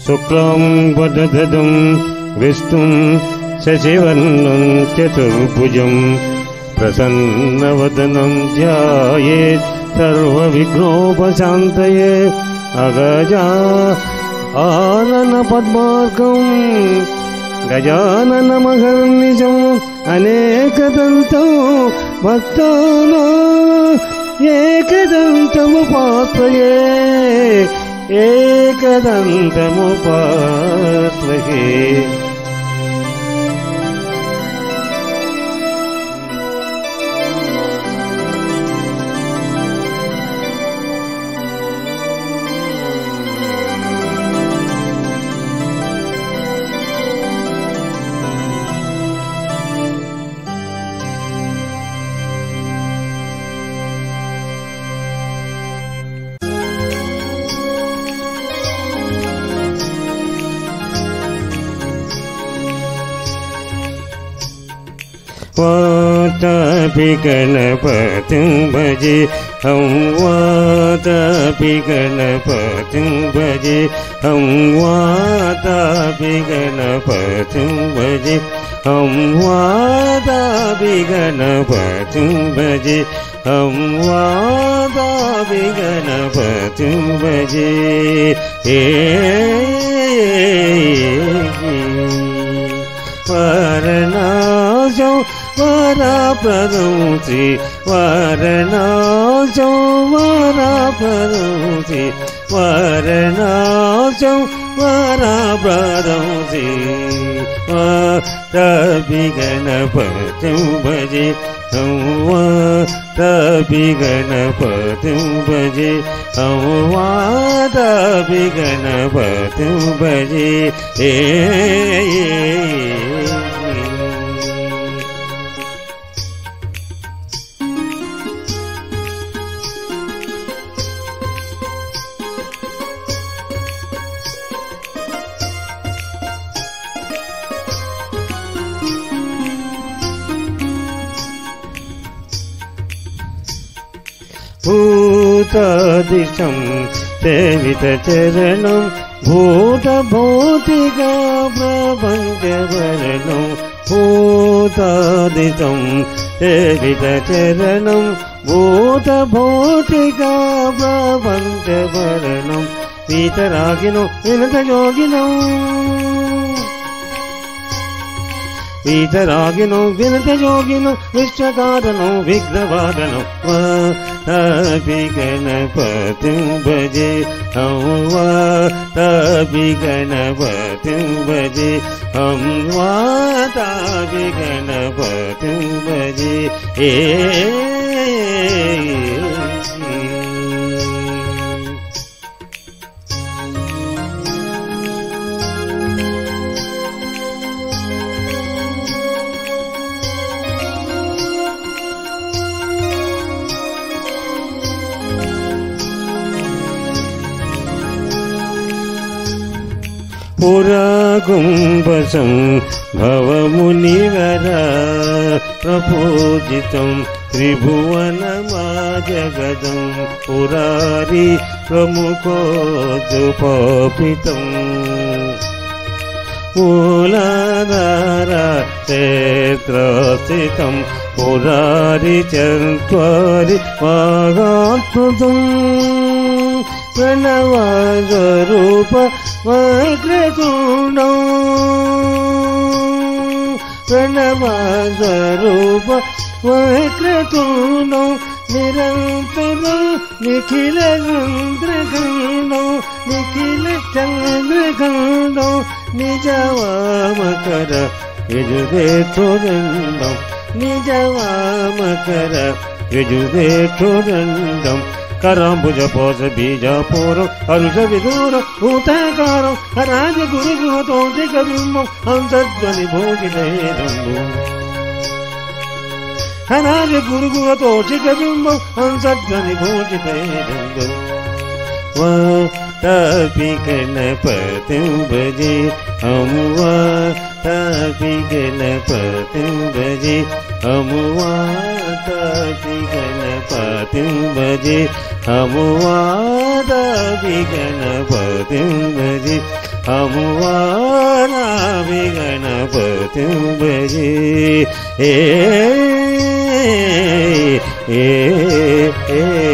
శుక్లాం వరదరం విష్ణుం శశివర్ణం చతుర్భుజం ప్రసన్నవదనం ధ్యాయేత్ సర్వవిఘ్నోపశాంతయే అగజానన పద్మార్కం గజాననమహర్నిశం అనేకదంతం భక్తానాం ఏకదంతముపాస్మహే ఏకదంతముపాస్మహే. वातापि गणपतिं भजे हम वातापि गणपतिं भजे हम वातापि गणपतिं भजे हम वातापि गणपतिं भजे हम वातापि गणपतिं भजे. वारणासौ वरप्रदं श्री वारणासौ वरप्रदं श्री वारणासौ वरप्रदं श्री वातापि गणपतिं भजे हम वातापि गणपतिं भजे हम वातापि गणपतिं भजे. भूतादिशं सेवितचरणं भूतभौतिका प्रपञ्चवरणं भूतादिशं सेवितचरणं भूतभौतिका प्रपञ्चवरणं वीतरागिनो विनतयोगिनो वीतरागिनो विनतयोगिनो विश्वकारणो विघ्नवारणो वातापि गणपतिं भजे हम वातापि गणपतिं भजे हम वातापि गणपतिं भजे. पुराकुम्भसं भवमुनिवर प्रपूजितं त्रिभुवनमाजगदं पुरारी प्रमुखोजुपपितं मूलाधार क्षेत्रस्थितं पुरारी चत्वारि वागात्मजं प्रणवस्वरूप वक्रतुण्डं प्रणवस्वरूप वक्रतुण्डं निरन्तरं निखिलचन्द्रखण्डं निखिलचन्द्रखण्डं निजवामकर यजुवेक्षुदण्डं निजवामकर यजुवेक्षुदण्डं कराम्बुजपोष बीजापूरं हरुषविदूरं भूताकारं राजगुरुगुहतोषिकबिम्बं हंसध्वनिभूषितहेदम्बुं राजगुरुगुहतोषिकबिम्बं हंसध्वनिभूषितहेदम्बुं. वातापि गणपतिं भजे हम वातापि गणपतिं भजे हम वातापि गणपतिं भजे हम वातापि गणपतिं भजे हम वातापि गणपतिं भजे